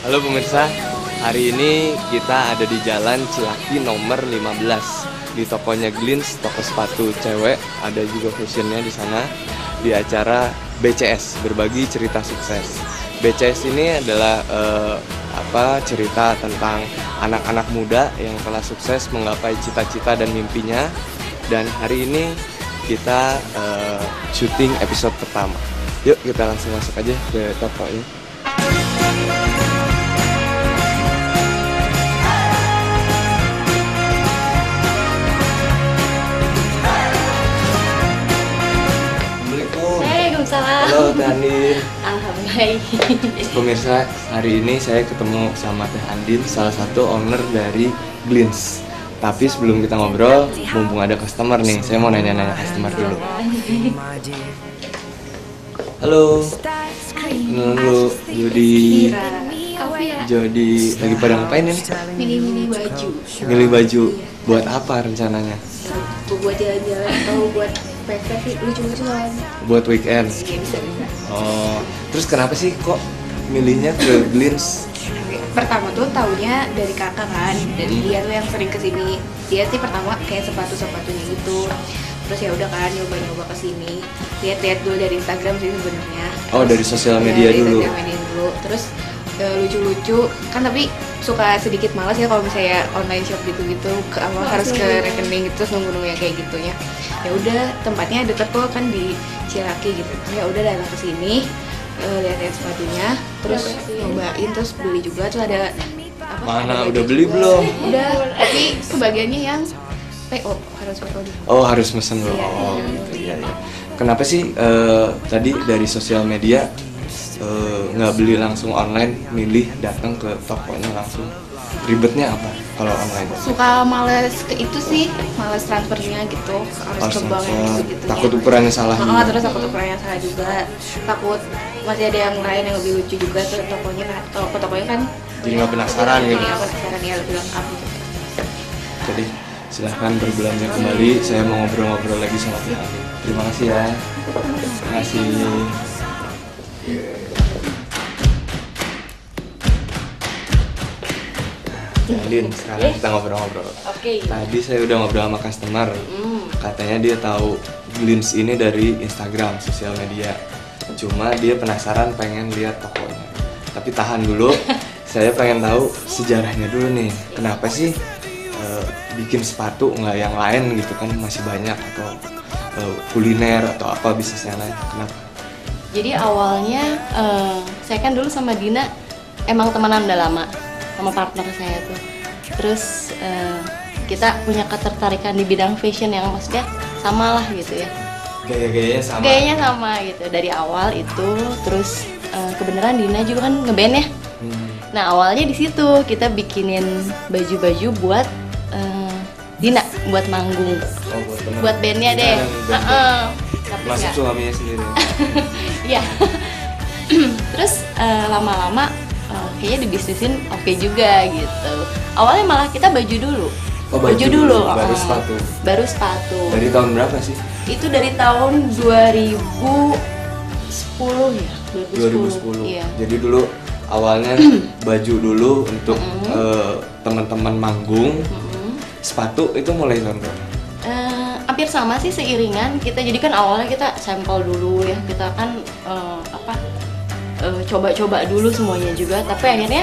Halo pemirsa, hari ini kita ada di Jalan Cilaki nomor 15 di tokonya Glins, toko sepatu cewek. Ada juga fashionnya di sana di acara BCS, berbagi cerita sukses. BCS ini adalah cerita tentang anak-anak muda yang telah sukses menggapai cita-cita dan mimpinya. Dan hari ini kita syuting episode pertama. Yuk kita langsung masuk aja ke tokonya. Halo Teh Andin. Alhamdulillah. Pemirsa, hari ini saya ketemu sama Teh Andin, salah satu owner dari Glins. Tapi sebelum kita ngobrol, mumpung ada customer nih, saya mau nanya-nanya customer dulu. Halo. Halo, Jody lagi pada ngapain ini? Milih-milih baju. Milih baju. Buat apa rencananya? Buat jalan-jalan atau buat pesta sih, lucu-lucuan. Buat weekend. Iya, bisa-bisa. Oh, terus kenapa sih kok milihnya ke Glins? Pertama tuh taunya dari kakak kan, dari dia tuh yang sering kesini. Dia sih pertama kayak sepatu-sepatunya gitu. Terus ya udah kan nyoba-nyoba kesini. Lihat-lihat dulu dari Instagram sih sebenarnya. Oh, dari sosial media dulu. Dari sosial media dulu. Terus lucu-lucu kan, tapi suka sedikit malas ya kalau misalnya online shop gitu-gitu harus ke rekening gitu, terus nunggu-nunggu yang kayak gitunya. Ya udah, tempatnya deket kok kan di Cilaki gitu. Ya udah datang ke sini, lihat-lihat sepatunya, terus nyobain, terus beli juga. Terus ada apa? Mana ada udah juga. beli belum? Udah, tapi kebagiannya yang PO, harus PO dulu. Oh, harus mesen dulu. Iya. Oh, gitu ya. Kenapa sih tadi dari sosial media nggak beli langsung online, milih datang ke tokonya langsung? Ribetnya apa kalau online? Suka males ke itu sih, males transfernya gitu, harus ke bank gitu. Takut ukurannya salah. Terus takut ukurannya salah juga, takut masih ada yang lain yang lebih lucu juga ke tokonya kan. Kalau ke tokonya kan Jadi nggak penasaran gitu. Iya, penasaran ya, lebih lengkap gitu. Jadi silahkan berbelanja kembali. Saya mau ngobrol-ngobrol lagi sama Teh Andin. Terima kasih ya. Terima kasih. Andin, sekarang kita ngobrol-ngobrol. Oke. Tadi saya udah ngobrol sama customer. Katanya dia tahu Glins ini dari Instagram, sosial media. Cuma dia penasaran, pengen lihat tokonya. Tapi tahan dulu, saya pengen tahu sejarahnya dulu nih. Kenapa sih bikin sepatu nggak yang lain gitu kan, masih banyak, atau kuliner atau apa bisnis yang lain? Kenapa? Jadi awalnya saya kan dulu sama Dina emang temenan udah lama sama partner saya tuh. Terus kita punya ketertarikan di bidang fashion yang maksudnya sama lah gitu ya. Gaya-gayanya sama? Gayanya sama gitu dari awal itu. Terus kebenaran Dina juga kan ngeband ya. Nah awalnya di situ kita bikinin baju-baju buat Dina buat manggung. Oh, buat bandnya deh. Tapi masuk nggak. suaminya sendiri. Iya. Terus lama-lama kayaknya dibisnisin oke juga gitu. Awalnya malah kita baju dulu. Oh, baju dulu. Baru sepatu. Baru sepatu. Dari tahun berapa sih? Itu dari tahun 2010 ya. 2010. Iya. Jadi dulu awalnya baju dulu untuk teman-teman manggung. Sepatu itu mulai tahun berapa? Hampir sama sih, seiringan kita. Jadi kan awalnya kita sampel dulu ya, kita kan coba-coba dulu semuanya juga. Tapi akhirnya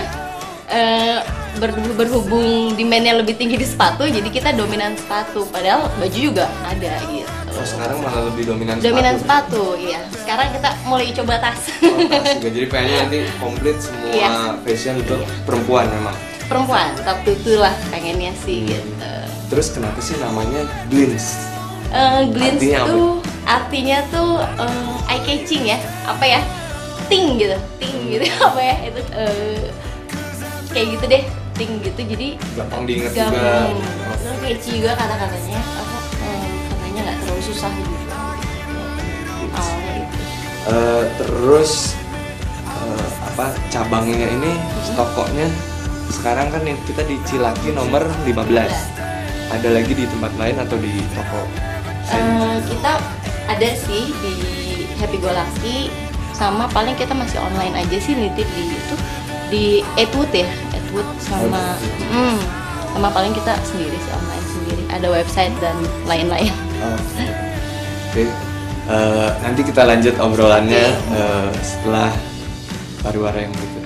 berhubung demandnya lebih tinggi di sepatu, jadi kita dominan sepatu. Padahal baju juga ada gitu. Oh, sekarang malah lebih dominan Dominan sepatu, iya. Sekarang kita mulai coba tas. Oh, tas juga. Jadi pengennya nanti komplit semua Iya. fashion untuk perempuan memang. Perempuan, tapi itulah pengennya sih gitu. Terus kenapa sih namanya Glins? Glins Artinya apa? tuh artinya tuh eye catching ya, apa ya? Ting gitu apa ya itu kayak gitu deh, ting gitu. Jadi Gampang diingat juga. gampang. Terus catchy juga kata-katanya, apa katanya nggak terlalu susah gitu. Awalnya itu. Terus cabangnya ini, tokonya sekarang kan kita di Cilaki nomor 15. Ada lagi di tempat lain atau di toko? Kita ada sih di Happy Go Lucky, sama paling kita masih online aja sih, nitip di itu Di Edwood ya, Edwood sama sama paling kita sendiri sih, online sendiri. Ada website dan lain-lain. Oke. Nanti kita lanjut obrolannya setelah pariwara yang berikut.